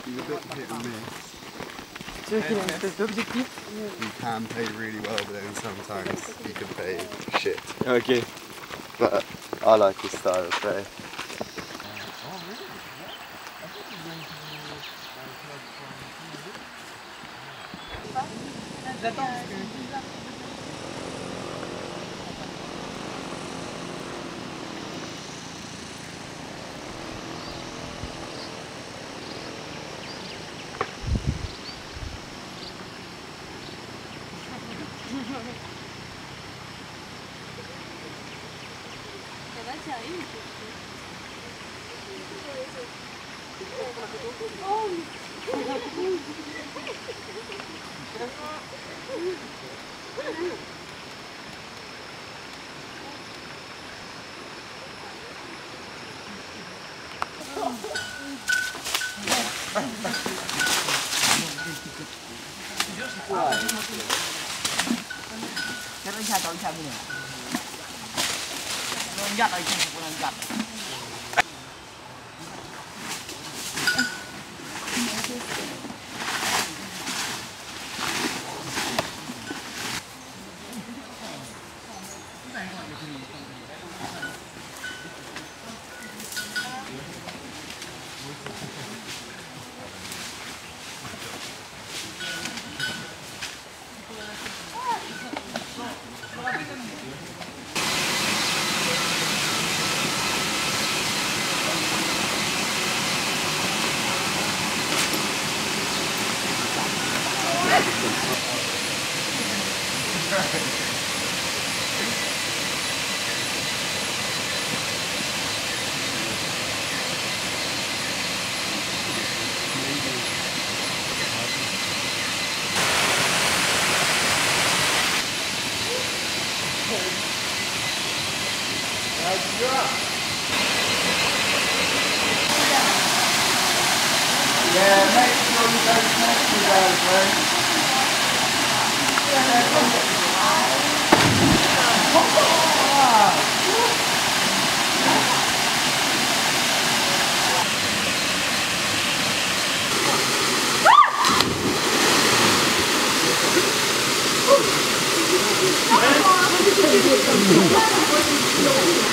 He's a bit hit and miss. Tu veux qu'il ait une espèce d'objectif? He can pay really well, but then sometimes he can pay shit. Okay. But I like his style of play. J'attends parce que... Ça va, tu arrives? Cái nó chạy chạy như này. Nó giặt ở trên của nó giặt. Yeah, make sure you don't smash me those, right? Oh,